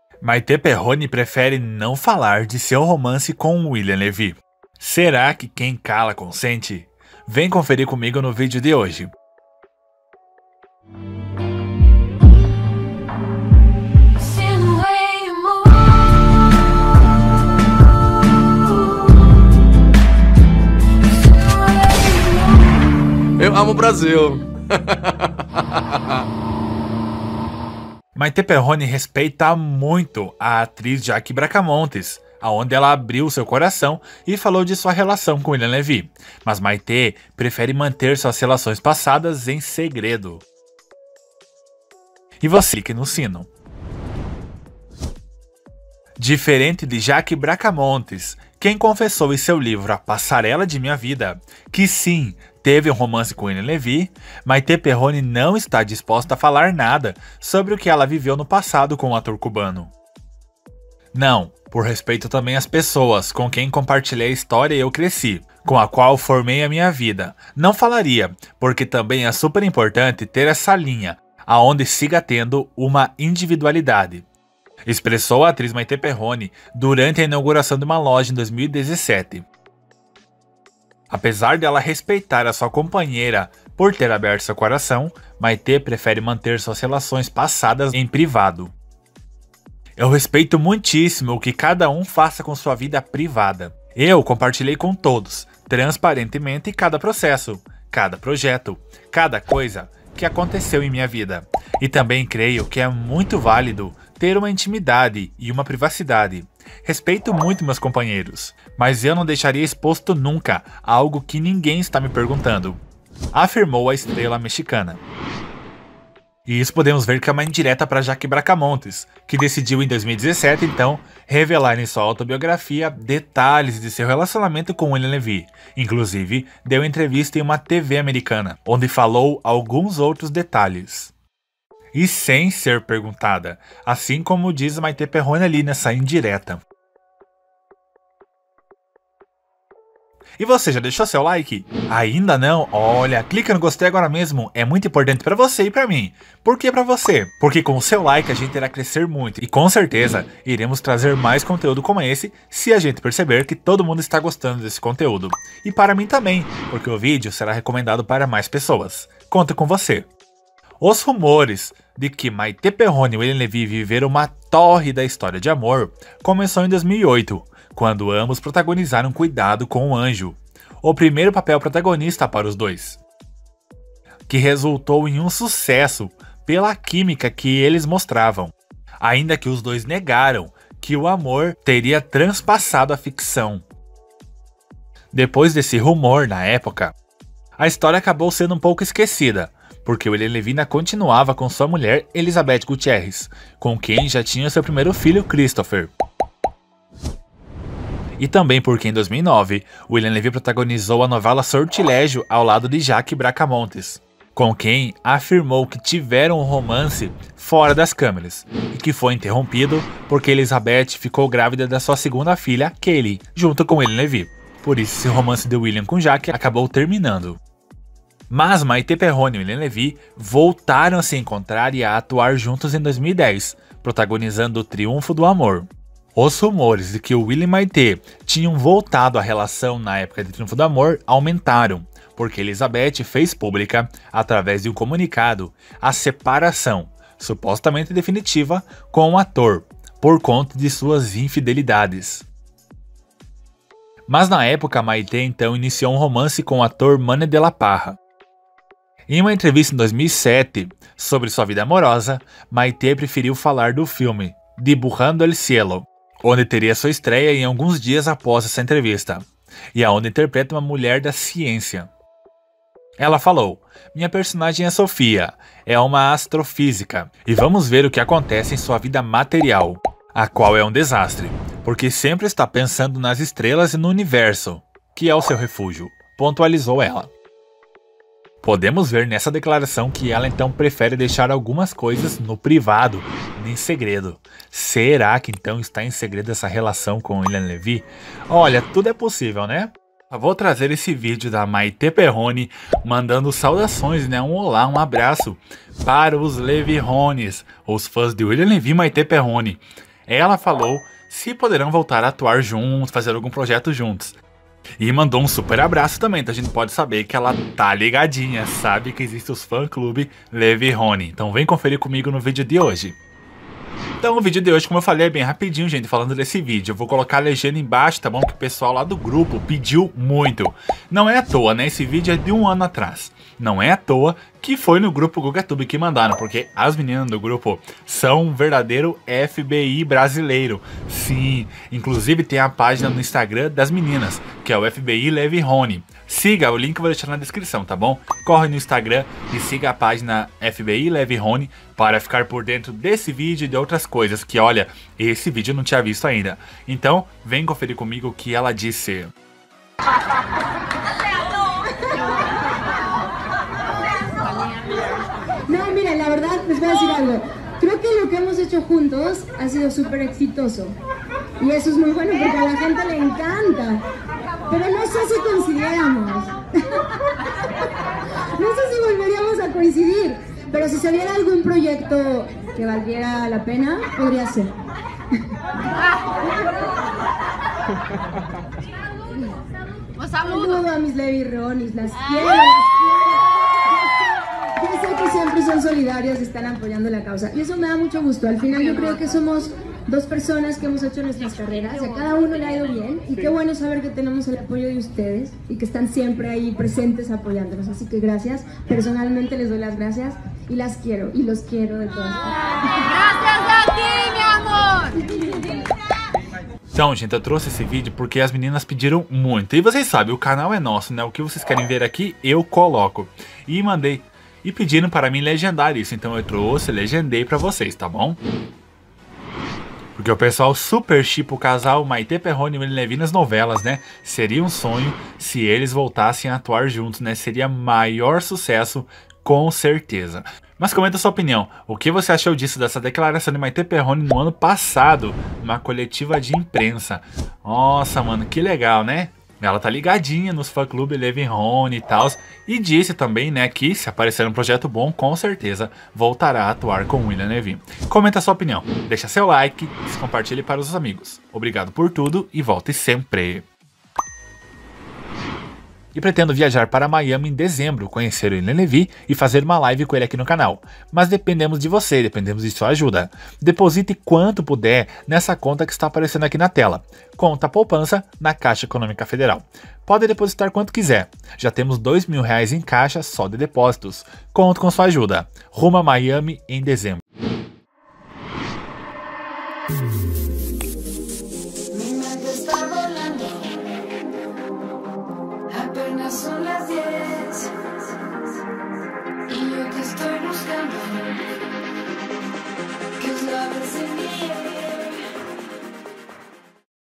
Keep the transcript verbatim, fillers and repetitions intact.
Maite Perrone prefere não falar de seu romance com William Levy. Será que quem cala consente? Vem conferir comigo no vídeo de hoje. Eu amo o Brasil. Maite Perrone respeita muito a atriz Jaque Bracamontes, aonde ela abriu seu coração e falou de sua relação com William Levy. Mas Maite prefere manter suas relações passadas em segredo. E você, clique no sino. Diferente de Jaque Bracamontes, quem confessou em seu livro A Passarela de Minha Vida que sim, teve um romance com William Levy, Maite Perrone não está disposta a falar nada sobre o que ela viveu no passado com o ator cubano. Não, por respeito também às pessoas com quem compartilhei a história e eu cresci, com a qual formei a minha vida. Não falaria, porque também é super importante ter essa linha, aonde siga tendo uma individualidade. Expressou a atriz Maite Perrone durante a inauguração de uma loja em dois mil e dezessete. Apesar dela respeitar a sua companheira por ter aberto seu coração, Maite prefere manter suas relações passadas em privado. Eu respeito muitíssimo o que cada um faça com sua vida privada. Eu compartilhei com todos, transparentemente, cada processo, cada projeto, cada coisa que aconteceu em minha vida. E também creio que é muito válido ter uma intimidade e uma privacidade. Respeito muito meus companheiros, mas eu não deixaria exposto nunca algo que ninguém está me perguntando, afirmou a estrela mexicana. E isso podemos ver que é uma indireta para Jaque Bracamontes, que decidiu em dois mil e dezessete, então, revelar em sua autobiografia detalhes de seu relacionamento com William Levy. Inclusive, deu entrevista em uma T V americana, onde falou alguns outros detalhes. E sem ser perguntada, assim como diz Maite Perrone ali nessa indireta. E você já deixou seu like? Ainda não? Olha, clica no gostei agora mesmo, é muito importante pra você e pra mim. Por que pra você? Porque com o seu like a gente irá crescer muito e com certeza iremos trazer mais conteúdo como esse se a gente perceber que todo mundo está gostando desse conteúdo. E para mim também, porque o vídeo será recomendado para mais pessoas. Conto com você. Os rumores de que Maite Perrone e William Levy viveram uma tórrida história de amor começou em dois mil e oito, quando ambos protagonizaram Cuidado com o Anjo, o primeiro papel protagonista para os dois, que resultou em um sucesso pela química que eles mostravam, ainda que os dois negaram que o amor teria transpassado a ficção. Depois desse rumor na época, a história acabou sendo um pouco esquecida, porque William Levy ainda continuava com sua mulher Elizabeth Gutierrez, com quem já tinha seu primeiro filho Christopher. E também porque em dois mil e nove, William Levy protagonizou a novela Sortilégio ao lado de Jaque Bracamontes, com quem afirmou que tiveram um romance fora das câmeras, e que foi interrompido porque Elizabeth ficou grávida da sua segunda filha, Kaylee, junto com William Levy. Por isso esse romance de William com Jaque acabou terminando. Mas Maite Perrone e William Levy voltaram a se encontrar e a atuar juntos em dois mil e dez, protagonizando O Triunfo do Amor. Os rumores de que o William e Maite tinham voltado à relação na época de Triunfo do Amor aumentaram, porque Elizabeth fez pública, através de um comunicado, a separação, supostamente definitiva, com o ator, por conta de suas infidelidades. Mas na época, Maite então iniciou um romance com o ator Manny de la Parra. Em uma entrevista em dois mil e sete sobre sua vida amorosa, Maite preferiu falar do filme Dibujando el Cielo, onde teria sua estreia em alguns dias após essa entrevista, e aonde interpreta uma mulher da ciência. Ela falou: "Minha personagem é Sofia, é uma astrofísica, e vamos ver o que acontece em sua vida material, a qual é um desastre, porque sempre está pensando nas estrelas e no universo, que é o seu refúgio", pontualizou ela. Podemos ver nessa declaração que ela então prefere deixar algumas coisas no privado, em segredo. Será que então está em segredo essa relação com William Levy? Olha, tudo é possível, né? Eu vou trazer esse vídeo da Maite Perrone mandando saudações, né? Um olá, um abraço para os Levyrones, os fãs de William Levy e Maite Perrone. ela falou se poderão voltar a atuar juntos, fazer algum projeto juntos. E mandou um super abraço também, então a gente pode saber que ela tá ligadinha, sabe que existe os fã-clube Levi e Rony. Então vem conferir comigo no vídeo de hoje. Então o vídeo de hoje, como eu falei, é bem rapidinho, gente, falando desse vídeo. Eu vou colocar a legenda embaixo, tá bom? Que o pessoal lá do grupo pediu muito. Não é à toa, né? Esse vídeo é de um ano atrás. Não é à toa que foi no grupo GugaTube que mandaram, porque as meninas do grupo são um verdadeiro F B I brasileiro. Sim, inclusive tem a página no Instagram das meninas, que é o F B I Levi e Rony. Siga, o link eu vou deixar na descrição, tá bom? Corre no Instagram e siga a página F B I Levi e Rony para ficar por dentro desse vídeo e de outras coisas que, olha, esse vídeo eu não tinha visto ainda. Então, vem conferir comigo o que ela disse. No, mira, la verdad, les voy a decir algo. Creo que lo que hemos hecho juntos ha sido súper exitoso. Y eso es muy bueno porque a la gente le encanta. Pero no sé si coincidiéramos. No sé si volveríamos a coincidir. Pero si se viera algún proyecto que valiera la pena, podría ser. Un saludo a mis Levi y Ronis, las quiero, las quiero. Yo sé que siempre son solidarias y están apoyando la causa. Y eso me da mucho gusto. Al final yo creo que somos dos personas que hemos hecho nuestras carreras. A cada uno le ha ido bien. Y qué bueno saber que tenemos el apoyo de ustedes y que están siempre ahí presentes apoyándonos. Así que gracias. Personalmente les doy las gracias y las quiero. Y los quiero de todas partes. Graças a ti, meu amor! Então, gente, eu trouxe esse vídeo porque as meninas pediram muito. E vocês sabem, o canal é nosso, né? O que vocês querem ver aqui, eu coloco. E mandei. E pediram para mim legendar isso. Então eu trouxe, legendei para vocês, tá bom? Porque o pessoal super chipa o casal Maite Perrone e William Levy nas novelas, né? Seria um sonho se eles voltassem a atuar juntos, né? Seria maior sucesso, com certeza. Mas comenta a sua opinião. O que você achou disso, dessa declaração de Maite Perrone no ano passado, numa coletiva de imprensa? Nossa, mano, que legal, né? Ela tá ligadinha nos fã-clube Levi e Rony e tal. E disse também, né, que se aparecer um projeto bom, com certeza voltará a atuar com William Levy. Comenta a sua opinião, deixa seu like e compartilhe para os amigos. Obrigado por tudo e volte sempre. E pretendo viajar para Miami em dezembro, conhecer o William Levy e fazer uma live com ele aqui no canal. Mas dependemos de você, dependemos de sua ajuda. Deposite quanto puder nessa conta que está aparecendo aqui na tela. Conta poupança na Caixa Econômica Federal. Pode depositar quanto quiser. Já temos dois mil reais em caixa só de depósitos. Conto com sua ajuda. Rumo a Miami em dezembro. Apenas son las diez y yo te estoy buscando. 'Cause love is in the air.